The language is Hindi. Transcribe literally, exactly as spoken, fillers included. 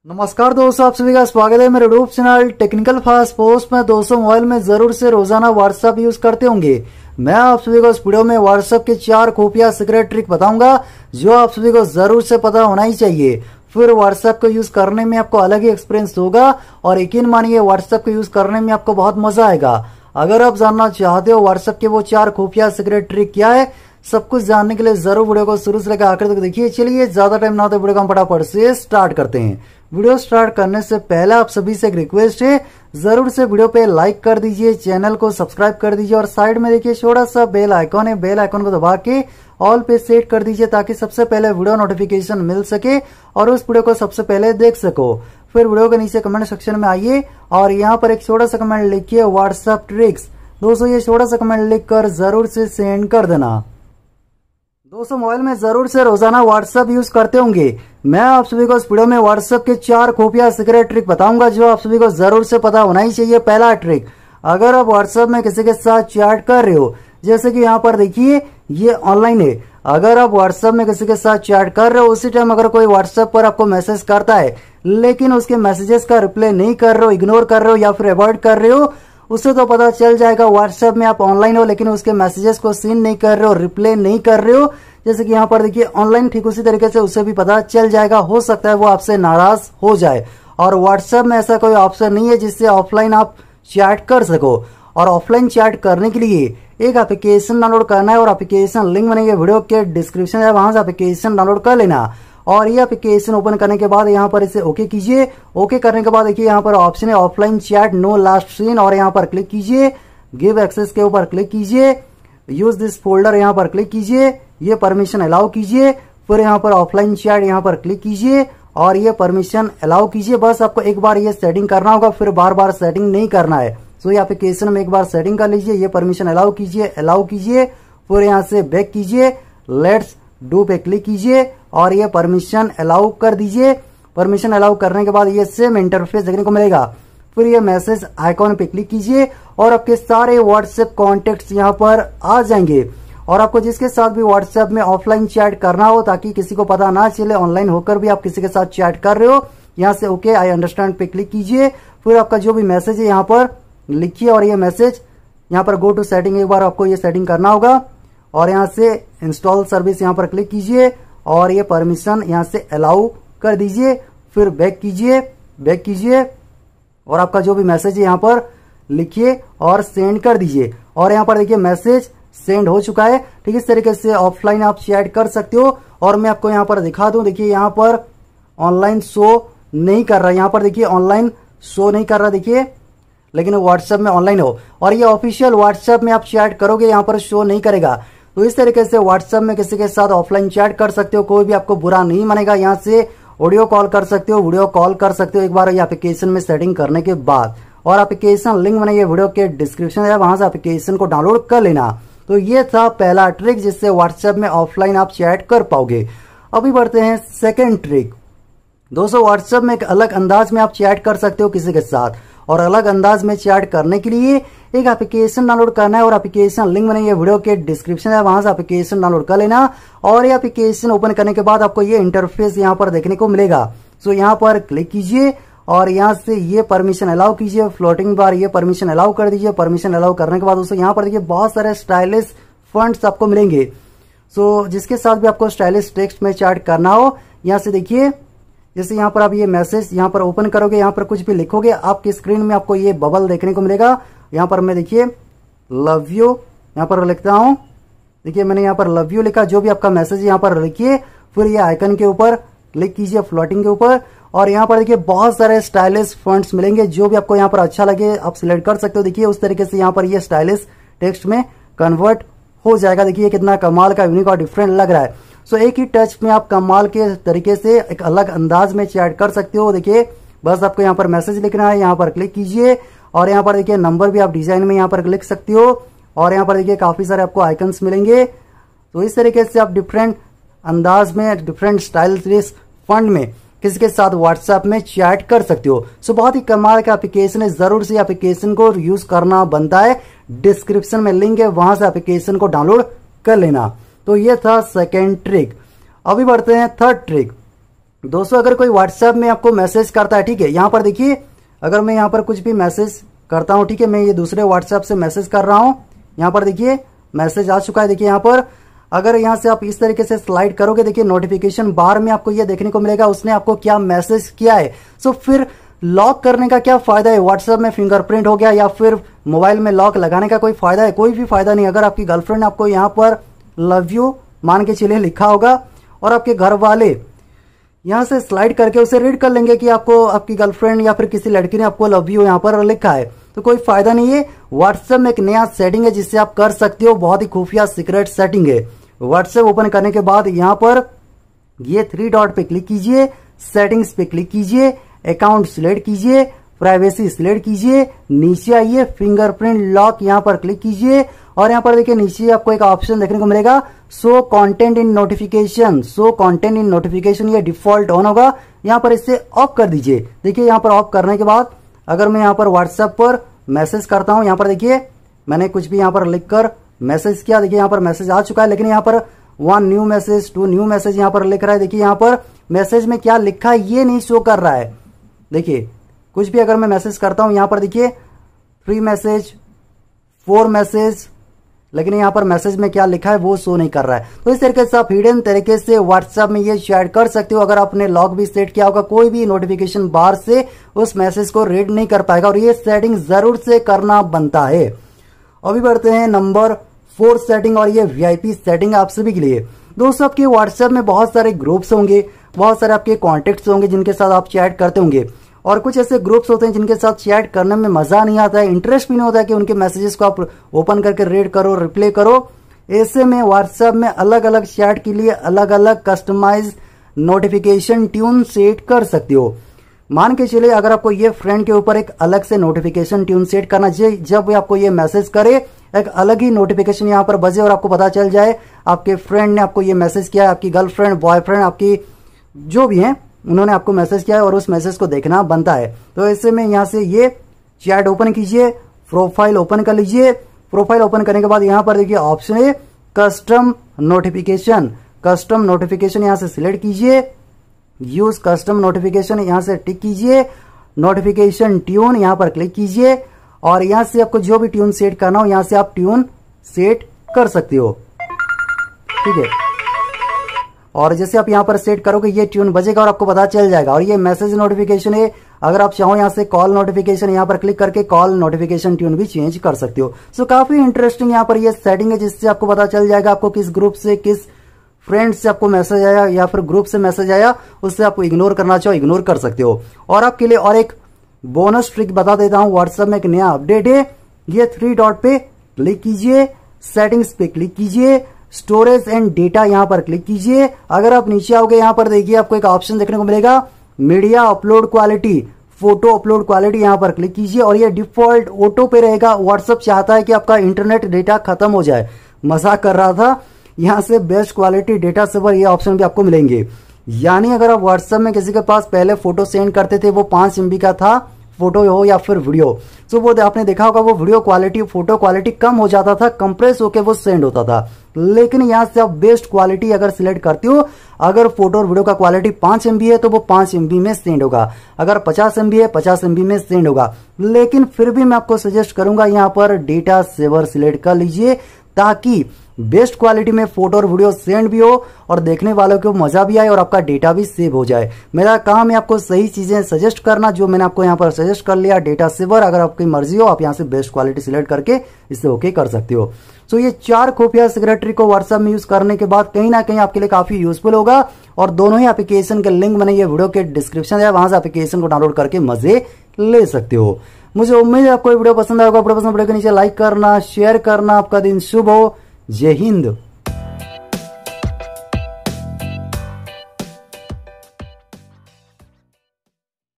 नमस्कार दोस्तों, आप सभी का स्वागत है मेरे YouTube channel technical fast post में। दोस्तों, मोबाइल में जरूर से रोजाना व्हाट्सएप यूज करते होंगे। मैं आप सभी को इस वीडियो में व्हाट्सएप के चार खुफिया सीक्रेट ट्रिक बताऊंगा जो आप सभी को जरूर से पता होना ही चाहिए। फिर व्हाट्सएप को यूज करने में आपको अलग ही एक्सपीरियंस होगा और यकीन मानिए व्हाट्सएप को यूज करने में आपको बहुत मजा आएगा। अगर आप जानना चाहते हो व्हाट्सएप के वो चार खुफिया सीक्रेट ट्रिक क्या है, सब कुछ जानने के लिए जरूर वीडियो को शुरू से लेकर आखिर तक देखिए। चलिए ज्यादा टाइम ना होते वीडियो को हम फटाफट से स्टार्ट करते हैं। वीडियो स्टार्ट करने से पहले आप सभी से एक रिक्वेस्ट है, जरूर से वीडियो पे लाइक कर दीजिए, चैनल को सब्सक्राइब कर दीजिए और साइड में देखिए छोटा सा बेल आइकॉन है, बेल आइकॉन को दबा के ऑल पे सेट कर दीजिए ताकि सबसे पहले वीडियो नोटिफिकेशन मिल सके और उस वीडियो को सबसे पहले देख सको। फिर वीडियो के नीचे कमेंट सेक्शन में आइए और यहाँ पर एक छोटा सा कमेंट लिखिए व्हाट्सएप ट्रिक्स। दोस्तों, ये छोटा सा कमेंट लिखकर जरूर से सेंड कर देना। दोस्तों, मोबाइल में जरूर से रोजाना व्हाट्सएप यूज करते होंगे। मैं आप सभी को इस वीडियो में व्हाट्सएप के चार खुफिया सीक्रेट ट्रिक बताऊंगा जो आप सभी को जरूर से पता होना ही चाहिए। पहला ट्रिक, अगर आप व्हाट्सएप में किसी के साथ चैट कर रहे हो, जैसे कि यहाँ पर देखिए ये ऑनलाइन है। अगर आप व्हाट्सएप में किसी के साथ चैट कर रहे हो, उसी टाइम अगर कोई व्हाट्सएप पर आपको मैसेज करता है लेकिन उसके मैसेजेस का रिप्लाई नहीं कर रहे हो, इग्नोर कर रहे हो या फिर अवॉइड कर रहे हो, उससे तो पता चल जाएगा व्हाट्सएप में आप ऑनलाइन हो लेकिन उसके मैसेजेस को सीन नहीं कर रहे हो, रिप्लाई नहीं कर रहे हो। जैसे कि यहाँ पर देखिए ऑनलाइन, ठीक उसी तरीके से उसे भी पता चल जाएगा। हो सकता है वो आपसे नाराज हो जाए। और व्हाट्सएप में ऐसा कोई ऑप्शन नहीं है जिससे ऑफलाइन आप चैट कर सको। और ऑफलाइन चैट करने के लिए एक एप्लीकेशन डाउनलोड करना है और एप्लीकेशन लिंक बनेंगे वीडियो के डिस्क्रिप्शन है, वहां से एप्लीकेशन डाउनलोड कर लेना। और ये एप्लीकेशन ओपन करने के बाद यहाँ पर इसे ओके कीजिए। ओके करने के बाद देखिए यहाँ पर ऑप्शन है offline chat no last seen, और यहाँ पर क्लिक कीजिए। गिव एक्सेस के ऊपर क्लिक कीजिए। यूज दिस फोल्डर यहाँ पर क्लिक कीजिए। ये परमिशन अलाउ कीजिए। फिर यहाँ पर ऑफलाइन चैट यहाँ पर क्लिक कीजिए और ये परमिशन अलाउ कीजिए। बस आपको एक बार ये सेटिंग करना होगा, फिर बार बार सेटिंग नहीं करना है। सो ये एप्लीकेशन में एक बार सेटिंग कर लीजिए। ये परमिशन अलाउ कीजिए, अलाउ कीजिए, फिर यहाँ से बैक कीजिए, लेट्स डू पे क्लिक कीजिए और ये परमिशन अलाउ कर दीजिए। परमिशन अलाउ करने के बाद ये सेम इंटरफेस देखने को मिलेगा। फिर ये मैसेज आइकॉन पे क्लिक कीजिए और आपके सारे व्हाट्सएप कॉन्टेक्ट्स यहाँ पर आ जाएंगे। और आपको जिसके साथ भी व्हाट्सएप में ऑफलाइन चैट करना हो ताकि किसी को पता ना चले ऑनलाइन होकर भी आप किसी के साथ चैट कर रहे हो, यहाँ से ओके आई अंडरस्टैंड पे क्लिक कीजिए। फिर आपका जो भी मैसेज है यहाँ पर लिखिए और ये मैसेज यहाँ पर गो टू सेटिंग, एक बार आपको ये सेटिंग करना होगा और यहाँ से इंस्टॉल सर्विस यहाँ पर क्लिक कीजिए और ये परमिशन यहाँ से अलाउ कर दीजिए। फिर बैक कीजिए, बैक कीजिए और आपका जो भी मैसेज है यहाँ पर लिखिए और सेंड कर दीजिए। और यहाँ पर देखिए मैसेज सेंड हो चुका है। ठीक, इस तरीके से ऑफलाइन आप चैट कर सकते हो। और मैं आपको यहाँ पर दिखा दूं, देखिए यहाँ पर ऑनलाइन शो नहीं कर रहा, यहाँ पर देखिए ऑनलाइन शो नहीं कर रहा देखिए, लेकिन व्हाट्सएप में ऑनलाइन हो। और ये ऑफिशियल व्हाट्सएप में आप चैट करोगे यहाँ पर शो नहीं करेगा। तो इस तरीके से व्हाट्सएप में किसी के साथ ऑफलाइन चैट कर सकते हो, कोई भी आपको बुरा नहीं मानेगा। यहाँ से ऑडियो कॉल कर सकते हो, वीडियो कॉल कर सकते हो एक बार ये एप्लीकेशन में सेटिंग करने के बाद। और एप्लीकेशन लिंक बनेगी वीडियो के डिस्क्रिप्शन है, वहां से एप्लीकेशन को डाउनलोड कर लेना। तो ये था पहला ट्रिक जिससे व्हाट्सएप में ऑफलाइन आप चैट कर पाओगे। अभी बढ़ते हैं सेकंड ट्रिक। दोस्तों, व्हाट्सएप में एक अलग अंदाज में आप चैट कर सकते हो किसी के साथ, और अलग अंदाज में चैट करने के लिए एक एप्लीकेशन डाउनलोड करना है और एप्लीकेशन लिंक बनेगी वीडियो के डिस्क्रिप्शन है, वहां से एप्लीकेशन डाउनलोड कर लेना। और ये एप्लीकेशन ओपन करने के बाद आपको ये इंटरफेस यहाँ पर देखने को मिलेगा। सो यहाँ पर क्लिक कीजिए और यहाँ से ये परमिशन अलाउ कीजिए, फ्लोटिंग बार ये परमिशन अलाउ कर दीजिए। परमिशन अलाउ करने के बाद दोस्तों यहाँ पर देखिए बहुत सारे स्टाइलिश फॉन्ट्स आपको मिलेंगे। सो जिसके साथ भी आपको स्टाइलिश टेक्स्ट में चैट करना हो, यहाँ से देखिए जैसे यहाँ पर आप ये मैसेज यहाँ पर ओपन करोगे, यहाँ पर कुछ भी लिखोगे, आपकी स्क्रीन में आपको ये बबल देखने को मिलेगा। यहाँ पर मैं देखिए लव यू यहाँ पर लिखता हूँ, देखिए मैंने यहाँ पर लव यू लिखा। जो भी आपका मैसेज यहाँ पर लिखिए, फिर ये आइकन के ऊपर क्लिक कीजिए, फ्लोटिंग के ऊपर, और यहाँ पर देखिए बहुत सारे स्टाइलिश फॉन्ट्स मिलेंगे। जो भी आपको यहाँ पर अच्छा लगे आप सिलेक्ट कर सकते हो। देखिए उस तरीके से यहाँ पर ये स्टाइलिश टेक्स्ट में कन्वर्ट हो जाएगा। देखिए कितना कमाल का, यूनिक और डिफरेंट लग रहा है। सो एक ही टच में आप कमाल के तरीके से एक अलग अंदाज में चैट कर सकते हो। देखिए बस आपको यहाँ पर मैसेज लिखना है, यहाँ पर क्लिक कीजिए और यहाँ पर देखिए नंबर भी आप डिजाइन में यहाँ पर लिख सकते हो। और यहाँ पर देखिए काफी सारे आपको आइकन्स मिलेंगे। तो इस तरीके से आप डिफरेंट अंदाज में, डिफरेंट स्टाइलिश फंड में किसी के साथ व्हाट्सएप में चैट कर सकते हो। सो बहुत ही कमाल का एप्लीकेशन है, जरूर से एप्लीकेशन को यूज करना बनता है। डिस्क्रिप्शन में लिंक है, वहां से एप्लीकेशन को डाउनलोड कर लेना। तो ये था सेकेंड ट्रिक। अभी बढ़ते हैं थर्ड ट्रिक। दोस्तों अगर कोई व्हाट्सएप में आपको मैसेज करता है, ठीक है, यहाँ पर देखिए अगर मैं यहाँ पर कुछ भी मैसेज करता हूँ, ठीक है, मैं ये दूसरे व्हाट्सएप से मैसेज कर रहा हूँ, यहाँ पर देखिए मैसेज आ चुका है। देखिए यहाँ पर अगर यहाँ से आप इस तरीके से स्लाइड करोगे, देखिए नोटिफिकेशन बार में आपको ये देखने को मिलेगा उसने आपको क्या मैसेज किया है। सो फिर लॉक करने का क्या फायदा है, व्हाट्सएप में फिंगरप्रिंट हो गया या फिर मोबाइल में लॉक लगाने का कोई फायदा है? कोई भी फायदा नहीं। अगर आपकी गर्लफ्रेंड आपको यहाँ पर लव यू मान के चलिए लिखा होगा और आपके घर वाले यहाँ से स्लाइड करके उसे रीड कर लेंगे कि आपको आपकी गर्लफ्रेंड या फिर किसी लड़की ने आपको लव यू यहाँ पर लिखा है, तो कोई फायदा नहीं है। व्हाट्सएप में एक नया सेटिंग है जिससे आप कर सकते हो, बहुत ही खुफिया सीक्रेट सेटिंग है। व्हाट्सएप ओपन करने के बाद यहाँ पर ये थ्री डॉट पे क्लिक कीजिए, सेटिंग्स पे क्लिक कीजिए, अकाउंट सिलेक्ट कीजिए, प्राइवेसी सिलेक्ट कीजिए, नीचे आइए फिंगरप्रिंट लॉक यहाँ पर क्लिक कीजिए और यहाँ पर देखिए नीचे आपको एक ऑप्शन देखने को मिलेगा show content in notification. Show content in notification ये डिफॉल्ट ऑन होगा, यहाँ पर इसे ऑफ कर दीजिए। देखिए यहाँ पर ऑफ करने के बाद अगर मैं यहाँ पर व्हाट्सएप पर मैसेज करता हूँ, यहाँ पर देखिए मैंने कुछ भी यहाँ पर लिखकर मैसेज किया, देखिए यहाँ पर मैसेज आ चुका है, लेकिन यहाँ पर one new message, two new message यहाँ पर लिख रहा है। देखिए यहाँ पर मैसेज में क्या लिखा है ये नहीं शो कर रहा है। देखिए कुछ भी अगर मैं मैसेज करता हूँ, यहाँ पर देखिए थ्री मैसेज, फोर मैसेज, लेकिन यहाँ पर मैसेज में क्या लिखा है वो शो नहीं कर रहा है। तो इस तरीके से आप हिडन तरीके से व्हाट्सएप में ये चैट कर सकते हो। अगर आपने लॉक भी सेट किया होगा, कोई भी नोटिफिकेशन बार से उस मैसेज को रीड नहीं कर पाएगा और ये सेटिंग जरूर से करना बनता है। अभी बढ़ते हैं नंबर फोर सेटिंग और ये वीआईपी सेटिंग आप सभी के लिए। दोस्तों आपके व्हाट्सएप में बहुत सारे ग्रुप्स होंगे, बहुत सारे आपके कॉन्टेक्ट्स होंगे जिनके साथ आप चैट करते होंगे और कुछ ऐसे ग्रुप्स होते हैं जिनके साथ चैट करने में मजा नहीं आता है, इंटरेस्ट भी नहीं होता है कि उनके मैसेजेस को आप ओपन करके रीड करो, रिप्लाई करो। ऐसे में व्हाट्सएप में अलग अलग चैट के लिए अलग अलग कस्टमाइज नोटिफिकेशन ट्यून सेट कर सकते हो। मान के चलिए अगर आपको ये फ्रेंड के ऊपर एक अलग से नोटिफिकेशन ट्यून सेट करना चाहिए, जब आपको ये मैसेज करे एक अलग ही नोटिफिकेशन यहाँ पर बजे और आपको पता चल जाए आपके फ्रेंड ने आपको ये मैसेज किया है, आपकी गर्लफ्रेंड, बॉयफ्रेंड, आपकी जो भी है उन्होंने आपको मैसेज किया है और उस मैसेज को देखना बनता है। तो ऐसे में यहाँ से ये चैट ओपन कीजिए, प्रोफाइल ओपन कर लीजिए। प्रोफाइल ओपन करने के बाद यहाँ पर देखिए ऑप्शन है कस्टम नोटिफिकेशन। कस्टम नोटिफिकेशन यहाँ से सिलेक्ट कीजिए, यूज कस्टम नोटिफिकेशन यहाँ से टिक कीजिए, नोटिफिकेशन ट्यून यहाँ पर क्लिक कीजिए और यहाँ से आपको जो भी ट्यून सेट करना हो यहाँ से आप ट्यून सेट कर सकते हो, ठीक है। और जैसे आप यहाँ पर सेट करोगे ये ट्यून बजेगा और आपको पता चल जाएगा। और ये मैसेज नोटिफिकेशन है, अगर आप चाहो यहाँ से कॉल नोटिफिकेशन यहाँ पर क्लिक करके कॉल नोटिफिकेशन ट्यून भी चेंज कर सकते हो। सो काफी इंटरेस्टिंग यहाँ पर ये सेटिंग है जिससे आपको पता चल जाएगा आपको किस ग्रुप से, किस फ्रेंड से आपको मैसेज आया या फिर ग्रुप से मैसेज आया, उससे आपको इग्नोर करना चाहो इग्नोर कर सकते हो। और आपके लिए और एक बोनस ट्रिक बता देता हूँ, व्हाट्सएप में एक नया अपडेट है। ये थ्री डॉट पे क्लिक कीजिए, सेटिंग्स पे क्लिक कीजिए, स्टोरेज एंड डेटा यहाँ पर क्लिक कीजिए। अगर आप नीचे आओगे यहाँ पर देखिए आपको एक ऑप्शन देखने को मिलेगा media upload quality, photo upload quality, यहाँ पर क्लिक कीजिए और ये डिफॉल्ट ऑटो पे रहेगा। व्हाट्सएप चाहता है कि आपका इंटरनेट डेटा खत्म हो जाए, मजाक कर रहा था। यहाँ से बेस्ट क्वालिटी डेटा सेवर ये ऑप्शन भी आपको मिलेंगे। यानी अगर आप व्हाट्सएप में किसी के पास पहले फोटो सेंड करते थे, वो पांच एमबी का था फोटो हो या फिर वीडियो, तो वो आपने देखा होगा वो वीडियो क्वालिटी, फोटो क्वालिटी कम हो जाता था, कंप्रेस होके वो सेंड होता था। लेकिन यहाँ से आप बेस्ट क्वालिटी अगर सिलेक्ट करते हो, अगर फोटो और वीडियो का क्वालिटी पांच एमबी है तो वो पांच एमबी में सेंड होगा, अगर पचास एमबी है पचास एमबी में सेंड होगा। लेकिन फिर भी मैं आपको सजेस्ट करूंगा यहाँ पर डेटा सेवर सिलेक्ट कर लीजिए ताकि बेस्ट क्वालिटी में फोटो और वीडियो सेंड भी हो और देखने वालों को मजा भी आए और आपका डेटा भी सेव हो जाए। मेरा काम है आपको सही चीजें सजेस्ट करना, जो मैंने आपको यहाँ पर सजेस्ट कर लिया डेटा सेवर। अगर आपकी मर्जी हो आप यहाँ से बेस्ट क्वालिटी सिलेक्ट करके इससे ओके कर सकते हो। सो ये चार खुफिया सेक्रेटरी को व्हाट्सएप में यूज करने के बाद कहीं ना कहीं आपके लिए काफी यूजफुल होगा और दोनों ही एप्लीकेशन के लिंक मैंने ये वीडियो के डिस्क्रिप्शन है, वहां से एप्लीकेशन को डाउनलोड करके मजे ले सकते हो। मुझे उम्मीद है आपको वीडियो पसंद आएगा। वीडियो पसंद वीडियो के नीचे लाइक करना, शेयर करना। आपका दिन शुभ हो। जय हिंद।